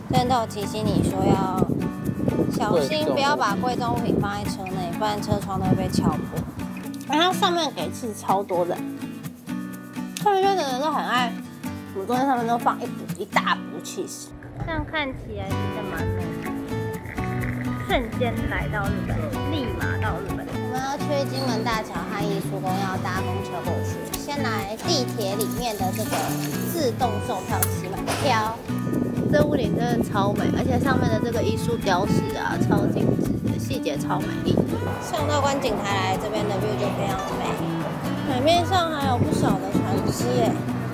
这边都有提醒你说要小心，不要把贵重物品放在车内，不然车窗都会被敲破。然后上面给其实超多的，特别的人都很爱，我桌子上面都放一大补气势，这样看起来真的蛮美的。瞬间来到日本，立马到日本。我们要去金门大桥和艺术宫，要搭公车过去。先来地铁里面的这个自动售票机买票。这屋顶真的超美，而且上面的这个艺术雕饰啊，超精致的，细节超美丽。上到观景台来，这边的 view 就非常美。海面上还有不少的船只耶。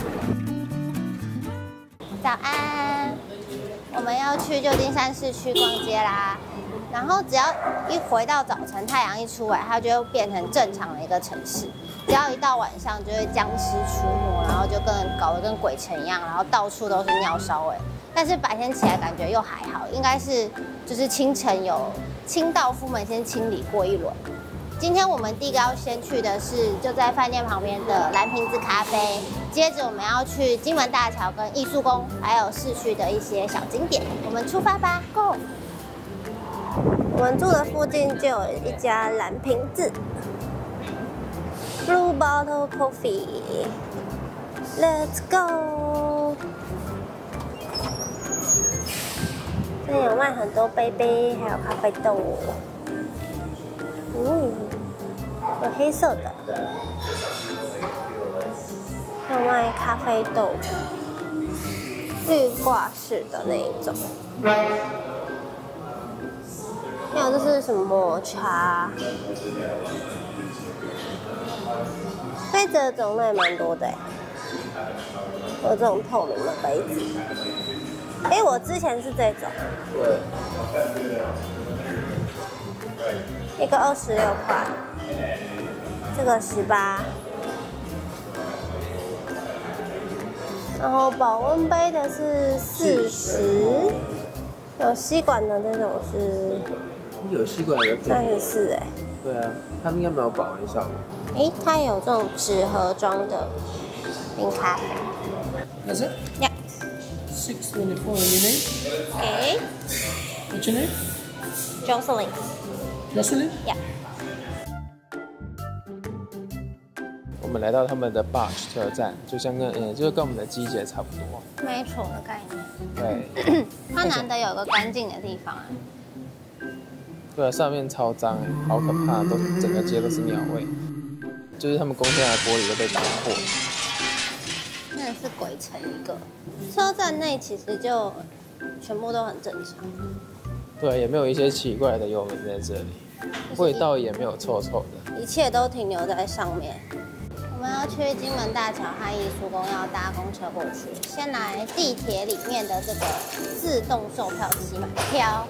早安，我们要去旧金山市区逛街啦。然后只要一回到早晨，太阳一出来，它就会变成正常的一个城市。只要一到晚上，就会僵尸出没，然后就搞得跟鬼城一样，然后到处都是尿骚味。但是白天起来感觉又还好，应该是就是清晨有清道夫们先清理过一轮。今天我们第一个要先去的是就在饭店旁边的蓝瓶子咖啡，接着我们要去金门大桥跟艺术宫，还有市区的一些小景点。我们出发吧 ，Go！ 我们住的附近就有一家蓝瓶子 ，Blue Bottle Coffee，Let's go！ 这里有卖很多杯杯，还有咖啡豆。有黑色的，还有卖咖啡豆，绿挂式的那一种。还有这是什么抹茶？杯子的种类蛮多的，有这种透明的杯子。我之前是这种，一个26块，这个18。然后保温杯的是40，有吸管的这种是。 有吸管的 34 对啊，他们应该没有保温效果。 它有这种纸盒装的冰咖啡。 That's it? Yeah. 624 your name? Okay. What's your name? Jocelyn. Jocelyn? Yeah. 我们来到他们的 Barge 车站，就是跟我们的机捷差不多。 Metro 的概念。 对。 它难得有个干净的地方。 对啊，上面超脏好可怕，整个街都是鸟味。就是他们公车的玻璃都被打破。 那是鬼城一个。车站内其实就全部都很正常。 对，也没有一些奇怪的游民在这里，味道也没有臭臭的。 一切都停留在上面。我们要去金门大桥和艺术宫，要搭公车过去。先来地铁里面的这个自动售票机买票。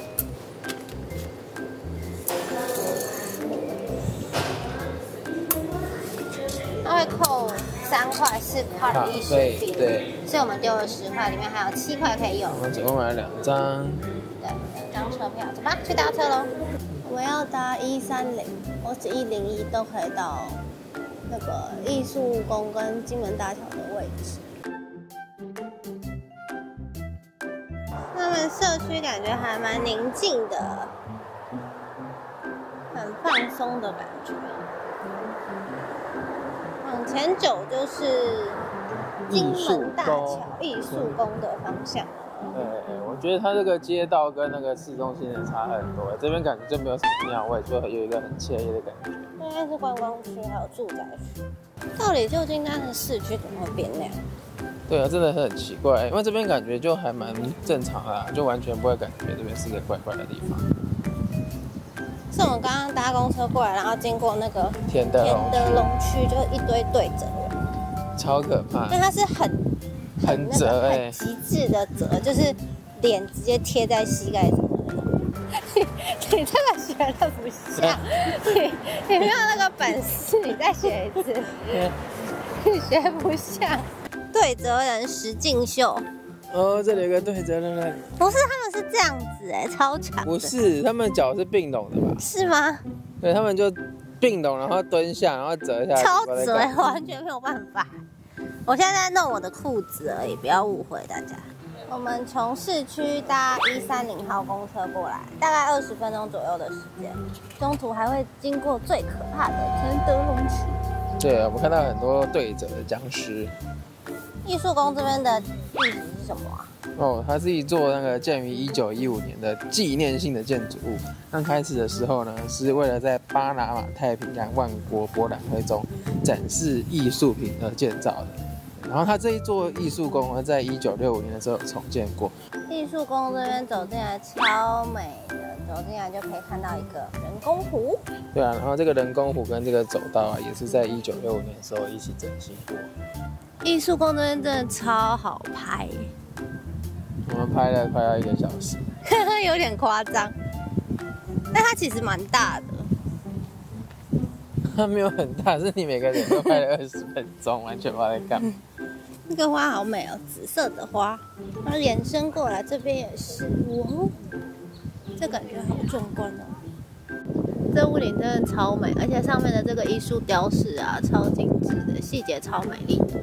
它会扣3块、4块的艺术币， 对， 所以我们丢了10块，里面还有7块可以用。 我们总共买了2张， 对，2张车票，走吧，去搭车喽。我们要搭130或是101都可以到那个艺术宫跟金门大桥的位置。他们社区感觉还蛮宁静的，很放松的感觉。往前走就是金门大桥艺术宫的方向。 我觉得它这个街道跟那个市中心也差很多，这边感觉就没有什么鸟味，就有一个很惬意的感觉。 应该是观光区还有住宅区。到底旧金山的市区怎么会变那样？ 对啊，真的很奇怪，因为这边感觉就还蛮正常的，就完全不会感觉这边是个怪怪的地方。 是我们刚刚搭公车过来，然后经过那个田德隆区，就一堆对折人， 超可怕。 因为它是很折很极致的折，就是脸直接贴在膝盖上的那种。你这个学的不像，你没有那个本事，你再学一次。你学不像。对折人石敬秀。 这里有个对折人人。 不是，他们是这样子超长。 不是，他们脚是并拢的吧？ 是吗？ 对，他们就并拢，然后蹲下，然后折下来。 超折，完全没有办法。我现在在弄我的裤子而已，不要误会大家。 我们从市区搭130号公车过来，大概20分钟左右的时间，中途还会经过最可怕的承德龙池。 对，我们看到很多对折的僵尸。 艺术宫这边的地址是什么啊？ 哦，它是一座那个建于1915年的纪念性的建筑物。刚开始的时候呢，是为了在巴拿马太平洋万国博览会中展示艺术品而建造的。然后它这一座艺术宫呢，在1965年的时候有重建过。 艺术宫这边走进来超美的，走进来就可以看到一个人工湖。 对啊，然后这个人工湖跟这个走道啊，也是在1965年的时候一起整新过。 艺术宫这边真的超好拍， 我们拍了快要1个小时， 有点夸张，但它其实蛮大的。 它没有很大，是你每个人都拍了20分钟，完全不知道在干嘛。 那个花好美哦，紫色的花，然后延伸过来这边也是，哇，这感觉好壮观哦。这屋顶真的超美，而且上面的这个艺术雕饰啊，超精致的，细节超美丽的。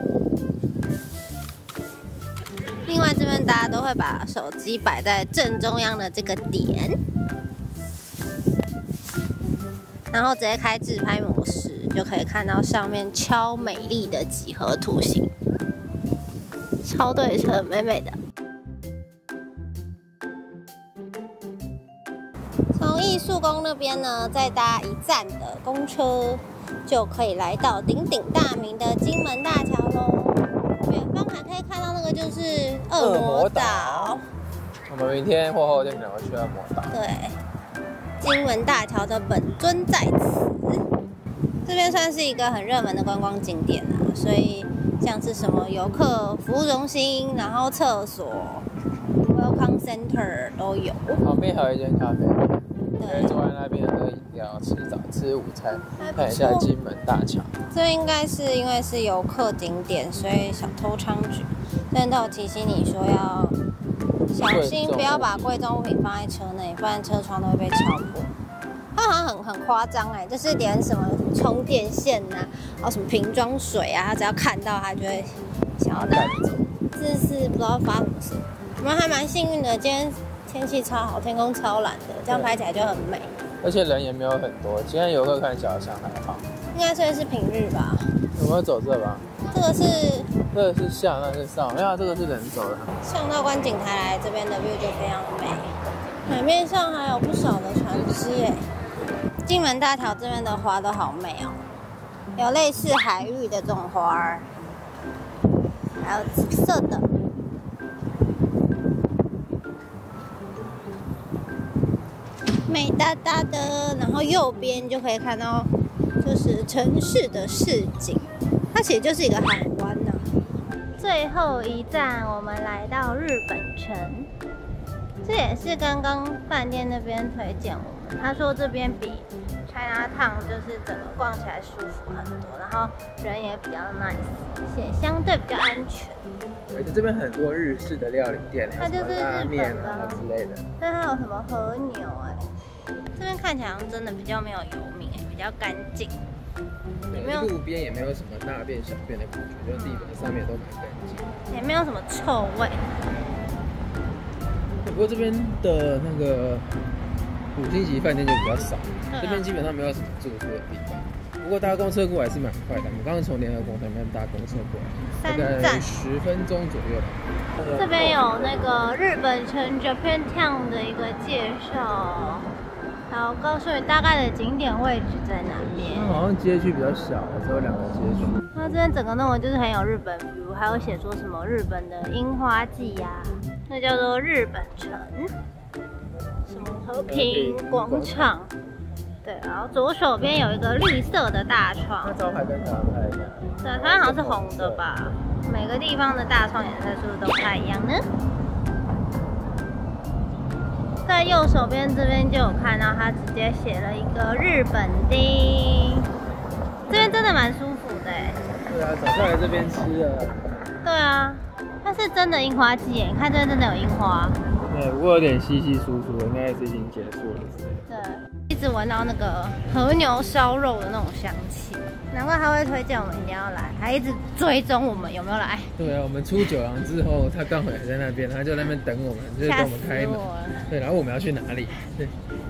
另外这边大家都会把手机摆在正中央的这个点，然后直接开自拍模式，就可以看到上面超美丽的几何图形，超对称，美美的。从艺术宫那边呢，再搭1站的公车，就可以来到鼎鼎大名的金门大桥喽。远方还可以看到那个就是恶魔岛。 我们明天或后天可能会去恶魔岛。 对，金门大桥的本尊在此。这边算是一个很热门的观光景点啊，所以像是什么游客服务中心，然后厕所、Welcome Center 都有。 旁边还有一间咖啡，可以坐在那边喝饮料、吃午餐，看一下金门大桥。 这应该是因为是游客景点，所以小偷猖獗。但都有提醒你说要小心，不要把贵重物品放在车内，不然车窗都会被敲破。它好像很夸张哎，就是连什么充电线呐、然后什么瓶装水啊，他只要看到他就会想要拿走。这是不知道发生什么事。我们还蛮幸运的，今天天气超好，天空超蓝的，这样拍起来就很美。 而且人也没有很多，今天游客看起来好像还好。 应该算是平日吧。 有没有走这吧？ 这个是下，那是上，没有，这个是人走的。 上到观景台来，这边的 view 就非常的美。海面上还有不少的船只耶。金门大桥这边的花都好美哦，有类似海芋的这种花儿，还有紫色的。美哒哒的，然后右边就可以看到，就是城市的市景，它其实就是一个海湾呐。最后一站，我们来到日本城，这也是刚刚饭店那边推荐我们，他说这边比 Chinatown 就是整个逛起来舒服很多，然后人也比较 nice， 也相对比较安全。 而且这边很多日式的料理店， 它就是日本啊之类的。 但它有什么和牛这边看起来好像真的比较没有游民比较干净。 路边也没有什么大便小便的感觉，就是地板上面都蛮干净， 也没有什么臭味。 不过这边的那个5星级饭店就比较少，这边基本上没有什么住宿的地方。不过搭公车过来是蛮快的，我们刚刚从联合公园那边搭公车过来，大概10分钟左右吧。 这边有那个日本城 Japantown 的一个介绍。好，告诉你大概的景点位置在哪边。 好像街区比较小，只有2个街区。 它这边整个弄的就是很有日本 view， 还有写说什么日本的樱花季呀，那叫做日本城，什么和平广场。对，然后左手边有一个绿色的大窗。 那招牌跟台湾不太一样。 对，台湾好像是红的吧？每个地方的大窗颜色是不是都不太一样呢？在右手边这边就有看到，他直接写了一个日本町，这边真的蛮舒服的哎。 对啊，早上来这边吃了。 对啊，它是真的樱花季耶，你看这边真的有樱花。 对，不过有点稀稀疏疏的，应该是已经结束了之类的。 对， 直闻到那个和牛烧肉的那种香气，难怪他会推荐我们一定要来，还一直追踪我们有没有来。 对啊，我们出九廊之后，他刚好也在那边，他就在那边等我们，就是等我们开门。对，然后我们要去哪里？对。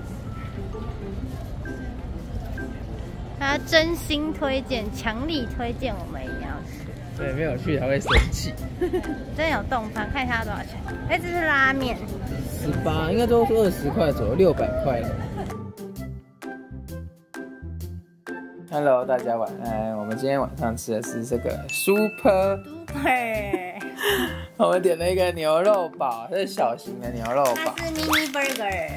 他真心推荐，强力推荐我们一定要去。 对，没有去他会生气。 真有冻饭，看一下多少钱？哎，这是拉面 ，18，应该都是20块左右，600块。Hello， 大家晚安。我们今天晚上吃的是这个 Super， 我们点了一个牛肉堡，这是小型的牛肉堡， 它是 mini burger，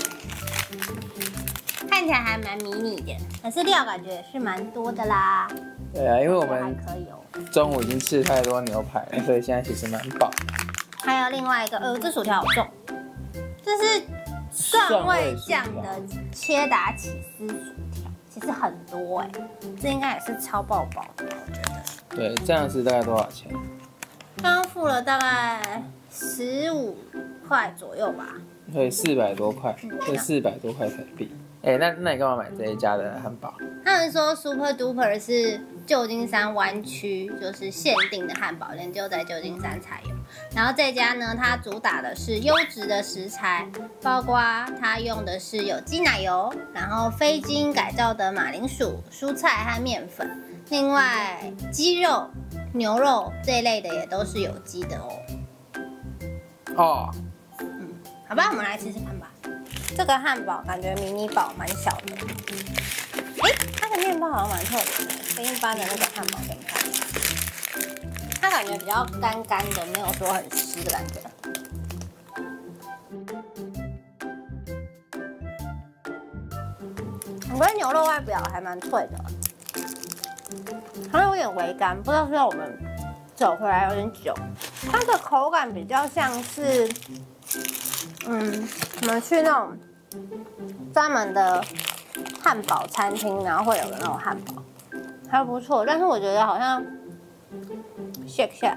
看起来还蛮迷你的，可是料感觉也是蛮多的啦。 对啊，因为我们还可以哦。 中午已经吃太多牛排了，所以现在其实蛮饱。 还有另外一个，这薯条好重，这是蒜味酱的切达起司薯条，其实很多哎，这应该也是超爆饱的，我觉得。 对，这样子大概多少钱？ 刚刚付了大概15块左右吧。 对，400多块，对，400多块台币。哎，那你干嘛买这一家的汉堡？ 他们说 Super Duper 是旧金山湾区就是限定的汉堡店，只有在旧金山才有。然后这家呢，它主打的是优质的食材，包括它用的是有机奶油，然后非基因改造的马铃薯、蔬菜和面粉。另外，鸡肉、牛肉这一类的也都是有机的哦。 哦， 好吧，我们来吃吃看吧。这个汉堡感觉迷你堡蛮小的，它的面包好像蛮特别的，跟一般的那个汉堡不太一样。它感觉比较干干的，没有说很湿的感觉。我觉得牛肉外表还蛮脆的，它有点微干，不知道是让我们走回来有点久。它的口感比较像是，我们去那种专门的汉堡餐厅，然后会有的那种汉堡，还不错。但是我觉得好像 Shake Shack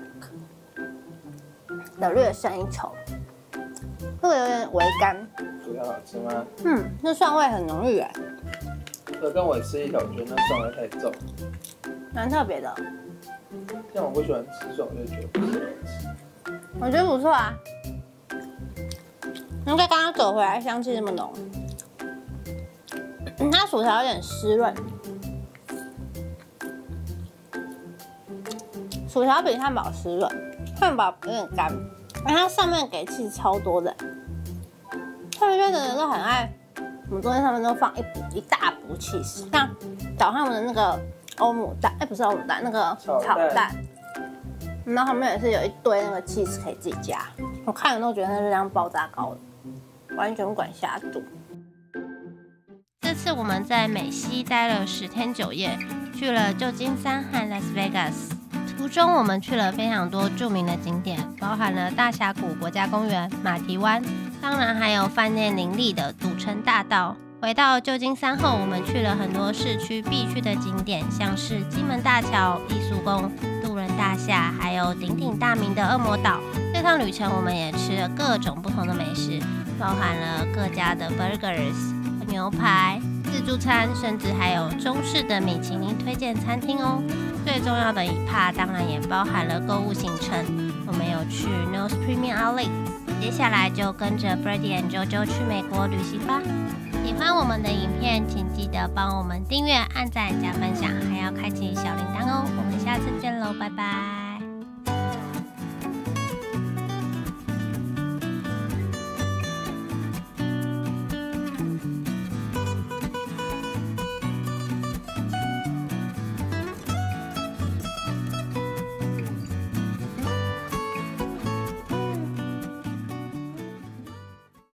的略胜一筹，这个有点微干。 薯条好吃吗？ 那蒜味很浓郁哎。 这跟我吃一口，我觉得那蒜味太重， 蛮特别的。 像我不喜欢吃蒜，我就觉得不喜欢吃。 我觉得不错啊。应该刚刚走回来香气这么浓，它薯条有点湿润，薯条比汉堡湿润，汉堡有点干，然后它上面给气超多的，特别的人都很爱，我们中间上面都放一大补气势，像找他们的那个欧姆蛋，不是欧姆蛋，那个炒蛋，然后旁边也是有一堆那个起司可以自己加，我看了都觉得它热量爆炸高的。完全不管下肚。这次我们在美西待了10天9夜，去了旧金山和 Las Vegas。途中我们去了非常多著名的景点，包含了大峡谷国家公园、马蹄湾，当然还有饭店林立的赌城大道。回到旧金山后，我们去了很多市区必去的景点，像是金门大桥、艺术宫、渡轮大厦，还有鼎鼎大名的恶魔岛。这趟旅程我们也吃了各种不同的美食，包含了各家的 burgers、牛排、自助餐，甚至还有中式的米其林推荐餐厅哦。最重要的一 part 当然也包含了购物行程，我们有去 Nose Premium Outlet。接下来就跟着 Brady and JoJo 去美国旅行吧。喜欢我们的影片，请记得帮我们订阅、按赞、加分享，还要开启小铃铛哦。我们下次见喽，拜拜。